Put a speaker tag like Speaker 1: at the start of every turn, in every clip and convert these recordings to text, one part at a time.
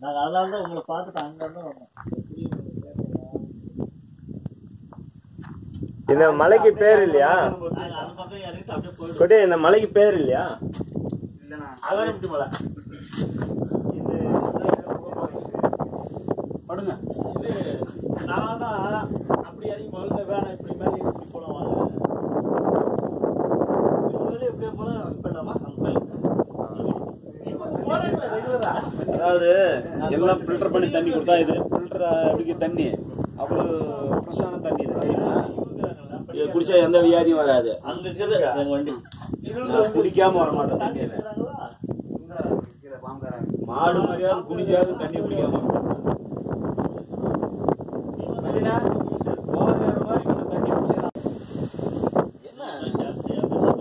Speaker 1: நாங்க அதனால தான் உங்களை பார்த்துட்டு அங்க இருந்து வந்தோம்.
Speaker 2: இந்த மலைக்கு பேர் இல்லையா கொடி? இந்த மலைக்கு பேர் இல்லையா?
Speaker 1: அகரம்பட்டி மலை படுங்க. இது நான் தான் அப்படி இறங்கி முதல்ல வேணாம், இப்படி மேலே இப்படி போலாம் வாங்க. இப்படியே போலாம்.
Speaker 3: அதாவது எல்லாம் ஃபில்டர் பண்ணி தண்ணி கொடுத்தா இது ஃபில்டர் அப்படிங்கிற தண்ணி அவ்வளவு ஃப்ரெஷ்ஷான தண்ணி இது குடிச்சா எந்த வியாதியும் வராது.
Speaker 1: அங்க இருக்குது எங்க வண்டி.
Speaker 3: குடிக்காம வர மாட்டேன் தண்ணி. மாடு மாதிரியாவது குடிச்சாவது தண்ணி குடிக்காம வர மாட்டேன். தண்ணி குடிச்சா
Speaker 1: என்ன ஜாஸ்தியா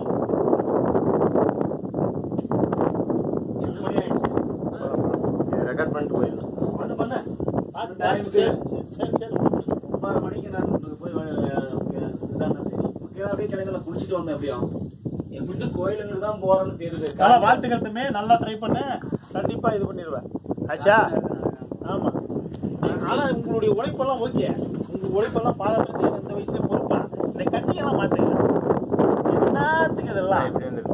Speaker 2: ரெக்கார்ட் பண்ணிட்டு போயிடலாம்.
Speaker 1: பண்ணு சரி
Speaker 3: 9 மணிக்கு நான் போய் அப்படியே கிழங்குல குளிச்சுட்டு வந்தேன். எப்படியும் எப்படி கோயிலுக்கு தான் போறேன்னு தெரியுது.
Speaker 1: வாழ்த்துக்களுமே நல்லா ட்ரை பண்ண, கண்டிப்பா இது பண்ணிடுவேன். ஆச்சா? ஆமா. ஆனா உங்களுடைய உழைப்பெல்லாம் ஓகே, உங்க உழைப்பெல்லாம் பாராட்டுறது இந்த வயசுல பொறுப்பா. இந்த கட்டியெல்லாம் மாத்துக்கலாம். என்னத்துக்கு இதெல்லாம்
Speaker 2: இப்படி வந்து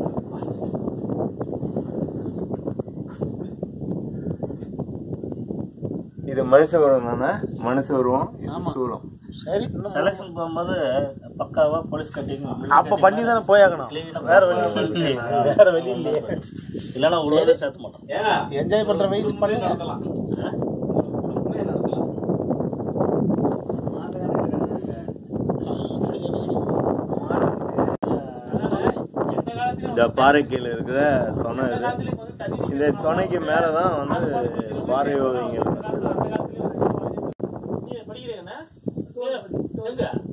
Speaker 2: இது மனுஷ உருவம் தானே? மனுஷ உருவம், இது சூலம்.
Speaker 1: சரி, செலக்ஷன் போகும்போது பக்காவா போலீஸ் கட்டிங்
Speaker 4: அப்ப பண்ணி தானே போயாகணும். வேற வழி இல்லையே, வேற வழி இல்லையே.
Speaker 1: இல்லைன்னா உள்ளே சேர்த்த மாட்டோம்.
Speaker 4: என்ஜாய் பண்ற வயசு பண்ணி நடத்தலாம்.
Speaker 2: இந்த பாறை கீழே இருக்கிற சொனை, இந்த சொனைக்கு மேலதான் வந்து பாறை ஓவியங்கள்.
Speaker 1: படிக்கிறீங்கன்னா